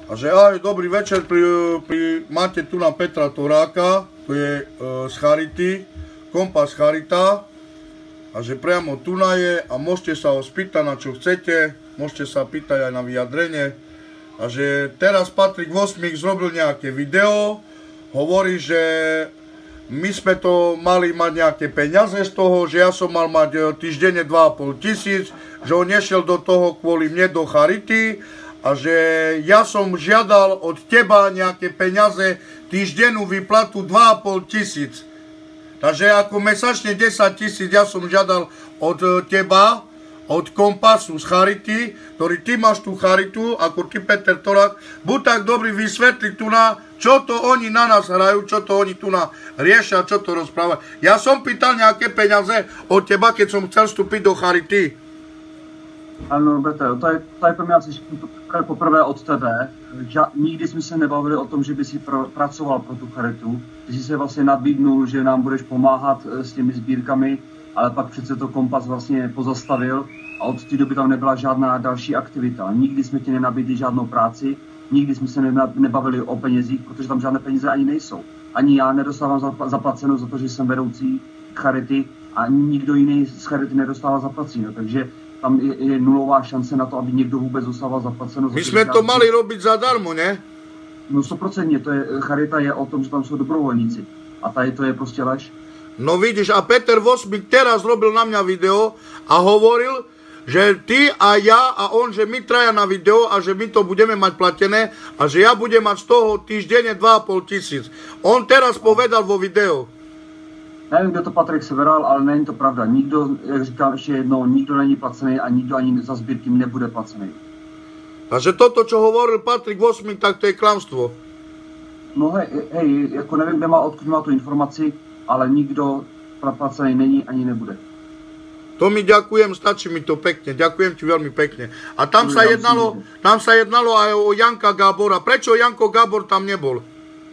A že aj dobrý večer, máte tu na Petra Toráka, to je z Charity, Kompas Charita. A že priamo tu je a môžete sa ho spýtať na čo chcete, môžete sa pýtať aj na vyjadrenie. A že teraz Patrik Vosmík zrobil nejaké video, hovorí, že my sme to mali mať nejaké peniaze z toho, že ja som mal mať týždenne 2,5 tisíc, že on nešiel do toho kvôli mne do Charity a že ja som žiadal od teba nejaké peniaze, týždennú výplatu 2,5 tisíc. Takže ako mesačne 10 000 ja som žiadal od teba, od Kompasu z Charity, ktorý ty máš tú Charitu, ako ty Peter Torák, buď tak dobrý vysvetliť tu na, čo to oni na nás hrajú, čo to oni tu na riešia, čo to rozprávajú. Ja som pýtal nejaké peniaze od teba, keď som chcel vstúpiť do Charity. Ano, Roberto, to je pro mě asi poprvé od tebe. Nikdy jsme se nebavili o tom, že by si pracoval pro tu Charitu. Ty jsi se vlastně nabídnul, že nám budeš pomáhat s těmi sbírkami, ale pak přece to Kompas vlastně pozastavil a od té doby tam nebyla žádná další aktivita. Nikdy jsme ti nenabídli žádnou práci, nikdy jsme se nebavili o penězích, protože tam žádné peníze ani nejsou. Ani já nedostávám zaplaceno za to, že jsem vedoucí Charity a ani nikdo jiný z Charity nedostává zaplaceno, takže tam je nulová šance na to, aby někdo vůbec dostával zaplaceno. My jsme to mali robiť zadarmo, ne? No 100%, Charita je o tom, že tam jsou dobrovolníci. A tady to je prostě lež. No vidíš, a Peter Vosmík teraz robil na mňa video a hovoril, že ty a ja a on, že my traja na video a že my to budeme mať platené a že ja budem mať z toho týždenne 2,5 tisíc. On teraz povedal vo videu. Nevím, kdo to Patrik several, ale není to pravda. Nikdo, jak říkám ještě jednou, nikdo není placený a nikdo ani za sbírky nebude placený. Takže toto, čo hovoril Patrik Vosmík, tak to je klamstvo. No hej, jako nevím, odkud má tu informaci, ale nikdo placený není ani nebude. To mi ďakujem, stačí mi to pekne, ďakujem ti veľmi pekne. A tam sa jednalo aj o Janka Gábora. Prečo Janko Gábor tam nebol?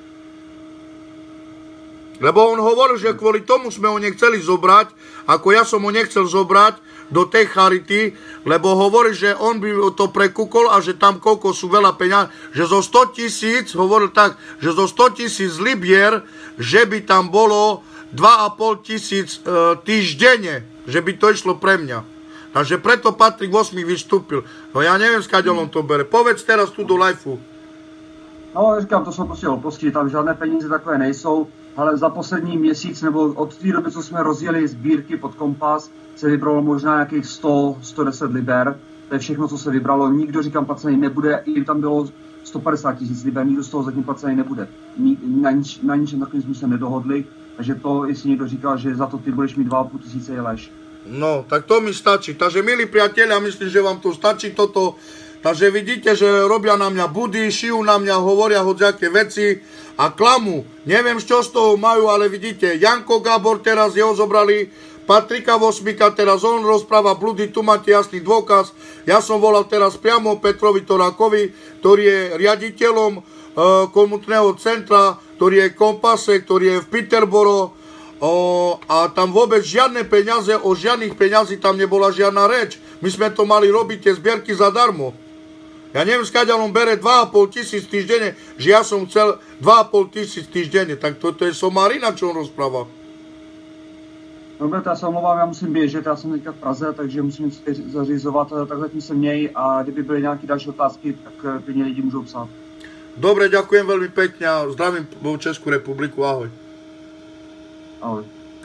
Lebo on hovoril, že kvôli tomu sme ho nechceli zobrať, ako ja som ho nechcel zobrať do tej Charity, lebo hovorí, že on by to prekúkol a že tam koľko sú veľa peňazí, že zo 100 000, hovoril tak, že zo 100 000 libier, že by tam bolo 2,5 tisíc týždenne, že by to išlo pre mňa. Takže preto Patrik Vosmík vystúpil. No ja neviem, skáďal on to bere. Povedz teraz tu do liveu. No, říkám, to jsou prostě hlouposti, tam žádné peníze takové nejsou, ale za poslední měsíc nebo od té doby, co jsme rozjeli sbírky pod Kompas, se vybralo možná nějakých 100-110 liber. To je všechno, co se vybralo. Nikdo, říkám, placený nebude, i tam bylo 150 000 liber, nikdo z toho zatím placený nebude. Na ničem takovým jsme se nedohodli, takže to, jestli někdo říkal, že za to ty budeš mít 2,5 tisíce, je lež. No, tak to mi stačí. Takže, milí priatelia, myslím, že vám to stačí toto. Takže vidíte, že robia na mňa budy, šijú na mňa, hovoria hociaké veci a klamu. Neviem, čo z toho majú, ale vidíte, Janko Gábor teraz jeho zobrali, Patrika Vosmíka, teraz on rozpráva blúdy, tu máte jasný dôkaz. Ja som volal teraz priamo Petrovi Torákovi, ktorý je riaditeľom komunitného centra, ktorý je v Kompase, ktorý je v Peterborough, a tam vôbec žiadne peniaze, o žiadnych peniazí tam nebola žiadna reč. My sme to mali robiť tie zbierky zadarmo. Ja neviem, skáďal on bere 2,5 tisíc týždenne, že ja som chcel 2,5 tisíc týždenne. Tak to je somarina, čo on rozpráva. Robert, já se omlouvám, já musím běžet, já jsem teďka v Praze, takže musím něco zařizovat, tak zatím se měj a kdyby byly nějaké další otázky, tak klidně lidi můžou psát. Dobre, ďakujem veľmi pekne a zdravím Českú republiku, ahoj. Ahoj.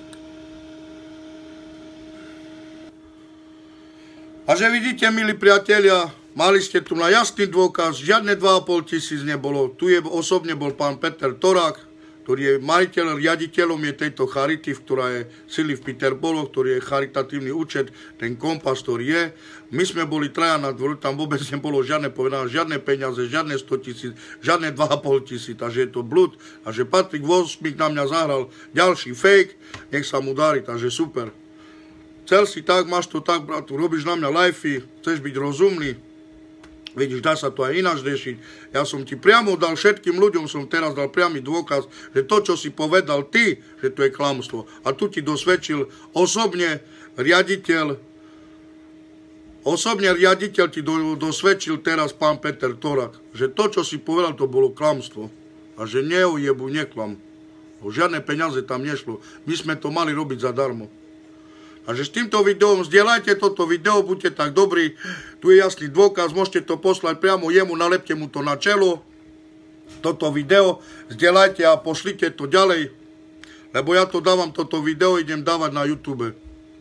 A že vidíte, milí priatelia, mali ste tu na jasný dôkaz, žiadne 2,5 tisíc nebolo. Tu osobne bol pán Peter Torák, ktorý je majiteľ, riaditeľom je tejto Charity, ktorá je sídli v Peterborough, ktorý je charitatívny účet, ten Kompas, ktorý je. My sme boli traja na dvoru, tam vôbec nebolo žiadne povedané, žiadne peniaze, žiadne 100 000, žiadne 2,5 tisíc, takže je to blúd. A že Patrik Vosmík na mňa zahral ďalší fake, nech sa mu darí, takže super. Chcel si tak, máš to tak, bratu, robíš na mňa livey, chceš byť rozumný, vidíš, dá sa to aj ináč riešiť. Ja som ti priamo dal, všetkým ľuďom som teraz dal priamy dôkaz, že to, čo si povedal ty, že to je klamstvo. A tu ti dosvedčil osobne riaditeľ Osobne riaditeľ ti dosvedčil teraz pán Peter Torák, že to, čo si povedal, to bolo klamstvo. A že neojebu, neklam. O žiadne peniaze tam nešlo. My sme to mali robiť zadarmo. A že s týmto videom zdieľajte toto video, buďte tak dobrí. Tu je jasný dôkaz, môžete to poslať priamo jemu, nalepte mu to na čelo. Toto video zdieľajte a pošlite to ďalej. Lebo ja to dávam, toto video idem dávať na YouTube.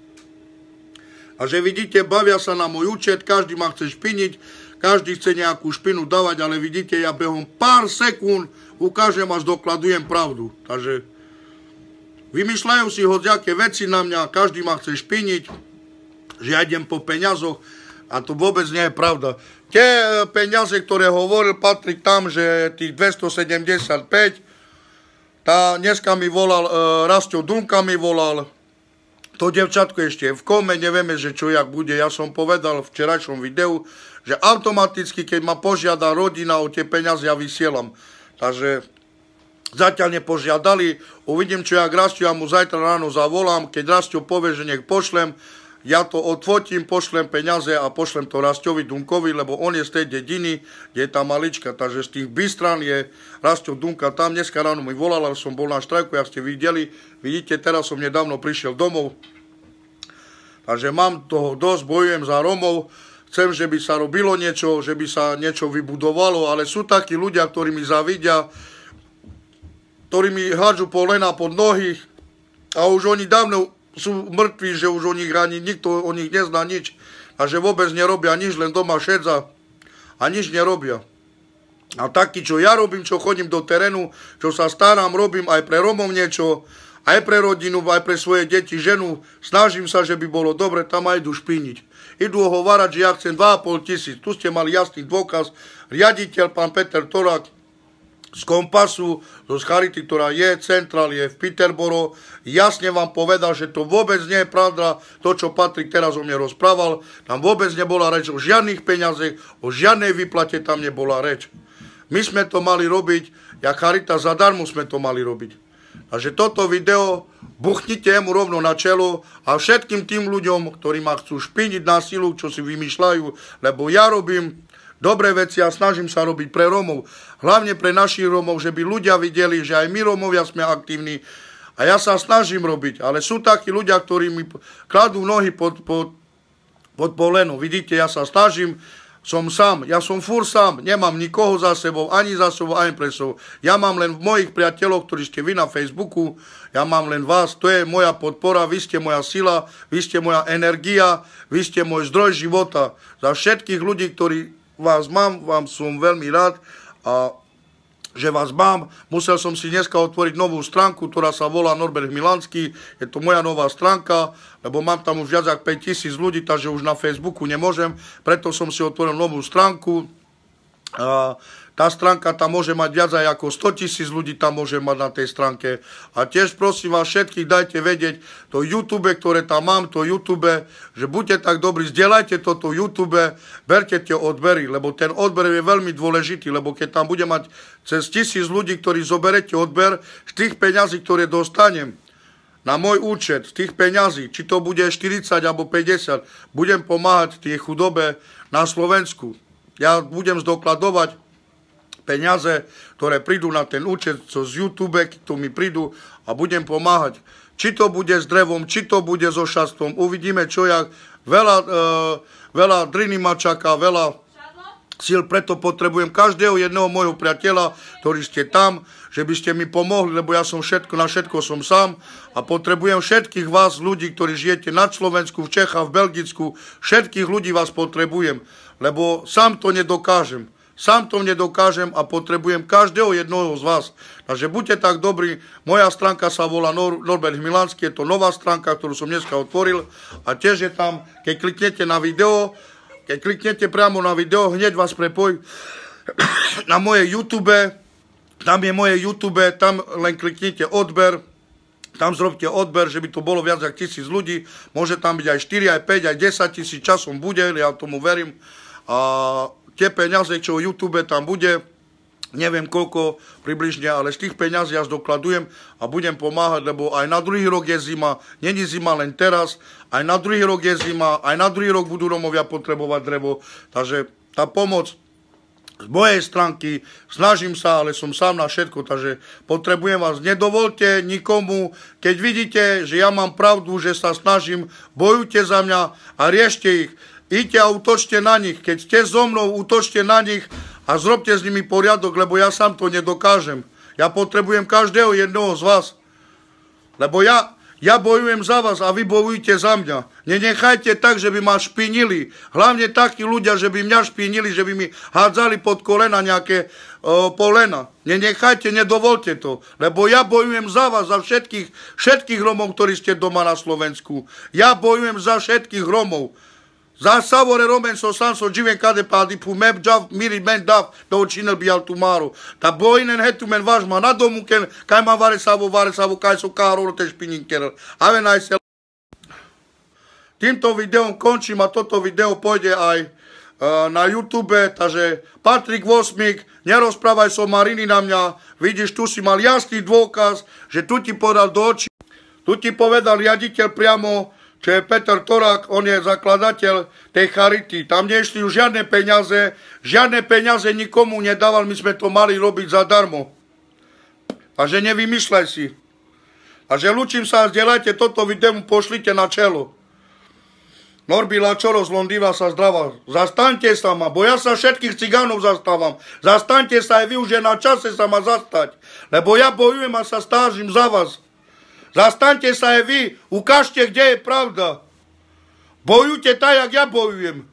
A že vidíte, bavia sa na môj účet, každý ma chce špiniť, každý chce nejakú špinu dávať, ale vidíte, ja behom pár sekúnd ukážem a zdokladujem pravdu. Takže vymýšľajú si hociaké veci na mňa, každý ma chce špiniť, že ja idem po peňazoch a to vôbec nie je pravda. Tie peniaze, ktoré hovoril Patrik tam, že tých 275, dneska mi volal, Rastio Dunka mi volal, to devčatko ešte je v kome, nevieme, že čo jak bude. Ja som povedal v včerajšom videu, že automaticky, keď ma požiada rodina o tie peniaze, ja vysielam. Takže zatiaľ nepožiadali, uvidím, čo jak Rastio, ja mu zajtra ráno zavolám, keď Rastio povie, že nech pošlem, ja to odfotím, pošlem peniaze a pošlem to Rastiovi Dunkovi, lebo on je z tej dediny, kde je tá malička. Takže z tých Bystran je Rastio Dunka tam. Dneska ráno mi volal, ale som bol na štrajku, jak ste videli. Vidíte, teraz som nedávno prišiel domov. Takže mám toho dosť, bojujem za Romov. Chcem, že by sa robilo niečo, že by sa niečo vybudovalo, ale sú takí ľudia, ktorí mi zavidia, ktorí mi hádžu polena pod nohy a už oni dávno sú mŕtvi, že už o nich ani nikto o nich nezná nič a že vôbec nerobia nič, len doma šedza a nič nerobia. A taký, čo ja robím, čo chodím do terénu, čo sa starám, robím aj pre Romov niečo, aj pre rodinu, aj pre svoje deti, ženu, snažím sa, že by bolo dobre, tam aj idú špiniť. Idú ohovárať, že ja chcem 2,5 000, tu ste mali jasný dôkaz, riaditeľ, pán Peter Torák, z Kompasu, zo Charity, ktorá je centrál, je v Peterborough, jasne vám povedal, že to vôbec nie je pravda, to, čo Patrik teraz o mne rozprával, tam vôbec nebola reč o žiadnych peniazech, o žiadnej výplate tam nebola reč. My sme to mali robiť, jak Charita zadarmo sme to mali robiť. Takže toto video buchnite mu rovno na čelo a všetkým tým ľuďom, ktorí ma chcú špiniť na silu, čo si vymýšľajú, lebo ja robím dobré veci a snažím sa robiť pre Romov. Hlavne pre našich Romov, že by ľudia videli, že aj my Romovia sme aktívni. A ja sa snažím robiť, ale sú takí ľudia, ktorí mi kladú nohy pod poleno. Vidíte, ja sa snažím, som sám, ja som furt sám, nemám nikoho za sebou, ani za sebou, ani pre sebou. Ja mám len mojich priateľov, ktorí ste vy na Facebooku, ja mám len vás, to je moja podpora, vy ste moja sila, vy ste moja energia, vy ste môj zdroj života. Za všetkých ľudí, ktorí vás mám, vám som veľmi rád a že vás mám. Musel som si dneska otvoriť novú stránku, ktorá sa volá Norbert Milanský. Je to moja nová stránka, lebo mám tam už viac ako 5000 ľudí, takže už na Facebooku nemôžem. Preto som si otvoril novú stránku. Tá stránka tam môže mať viac aj ako 100 000 ľudí tam môže mať na tej stránke. A tiež prosím vás všetkých, dajte vedieť to YouTube, ktoré tam mám, to YouTube, že buďte tak dobrí, zdieľajte toto YouTube, berte tie odbery, lebo ten odber je veľmi dôležitý, lebo keď tam bude mať cez 1000 ľudí, ktorí zoberete odber, z tých peňazí, ktoré dostanem na môj účet, z tých peňazí, či to bude 40 alebo 50, budem pomáhať tie chudobe na Slovensku. Ja budem zdokladovať peniaze, ktoré prídu na ten účet z YouTube, to mi prídu a budem pomáhať. Či to bude s drevom, či to bude so šatstvom, uvidíme čo jak. Veľa driny ma čaká, veľa síl, preto potrebujem každého jedného môjho priateľa, ktorý ste tam, že by ste mi pomohli, lebo ja som na všetko som sám a potrebujem všetkých vás, ľudí, ktorí žijete na Slovensku, v Čechách, v Belgicku, všetkých ľudí vás potrebujem, lebo sám to nedokážem. Sám to nedokážem a potrebujem každého jednoho z vás. Takže buďte tak dobrí. Moja stránka sa volá Norbert Milanský. Je to nová stránka, ktorú som dneska otvoril. A tiež je tam, keď kliknete na video, keď kliknete priamo na video, hneď vás prepojí na moje YouTube. Tam je moje YouTube, tam len kliknite odber. Tam zrobte odber, že by to bolo viac ako 1000 ľudí. Môže tam byť aj 4, aj 5, aj 10 000. Časom bude, ja tomu verím. A tie peniaze, čo YouTube tam bude, neviem koľko približne, ale z tých peňazí ja zdokladujem a budem pomáhať, lebo aj na druhý rok je zima, není zima len teraz, aj na druhý rok je zima, aj na druhý rok budú Rómovia potrebovať drevo, takže tá pomoc z mojej stránky, snažím sa, ale som sám na všetko, takže potrebujem vás, nedovolte nikomu, keď vidíte, že ja mám pravdu, že sa snažím, bojujte za mňa a riešte ich, idte a útočte na nich, keď ste so mnou, útočte na nich a zrobte s nimi poriadok, lebo ja sám to nedokážem. Ja potrebujem každého jednoho z vás, lebo ja bojujem za vás a vy bojujte za mňa. Nenechajte tak, že by ma špinili. Hlavne takí ľudia, že by mňa špinili, že by mi hádzali pod kolena nejaké polena. Nenechajte, nedovolte to. Lebo ja bojujem za vás, za všetkých Rómov, ktorí ste doma na Slovensku. Ja bojujem za všetkých Rómov. Za savore Romen so sanso živen kade padi pu meb jav miri men dav do činel bi al tumaro. Ta boinen hetu men važma na domu ken kaj ma vare savo kaj so karo te špininker. Have nice. Týmto videom končím a toto video pôjde aj na YouTube, takže Patrik Vosmík, nerozprávaj so Mariny na mňa, vidíš, tu si mal jasný dôkaz, že tu ti povedal do očí, tu ti povedal riaditeľ priamo, čo je Peter Torák, on je zakladateľ tej charity. Tam nešli už žiadne peniaze nikomu nedával, my sme to mali robiť zadarmo. Takže nevymýšľaj si. Takže ľúčim sa a zdieľajte toto video, pošlite na čelo. Norbi Lačoro z Londýna sa zdravá. Zastaňte sa ma, bo ja sa všetkých cigánov zastávam. Zastaňte sa aj vy, už je na čase sa ma zastať. Lebo ja bojujem a sa stážim za vás. Zastaňte sa aj vy, ukážte, kde je pravda. Bojujte tak, jak ja bojujem.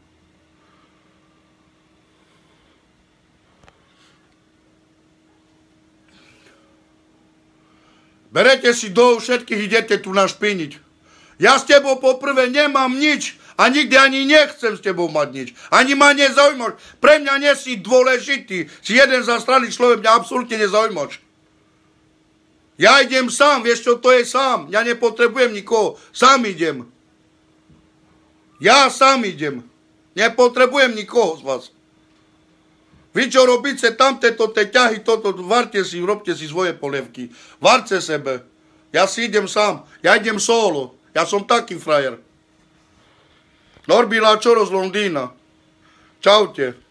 Berete si do všetkých, idete tu našpiniť. Ja s tebou poprvé nemám nič a nikdy ani nechcem s tebou mať nič. Ani ma nezaujímaš. Pre mňa nie si dôležitý. Si jeden zastraný človek, mňa absolútne nezaujímaš. Ja idem sám, vieš čo to je sám. Ja nepotrebujem nikoho. Sám idem. Ja sám idem. Nepotrebujem nikoho z vás. Vy čo robíte tamte ťahy, toto, varte si, robte si svoje polievky. Varte sebe. Ja si idem sám. Ja idem solo. Ja som taký frajer. Norbi Lačoro z Londýna. Čaute.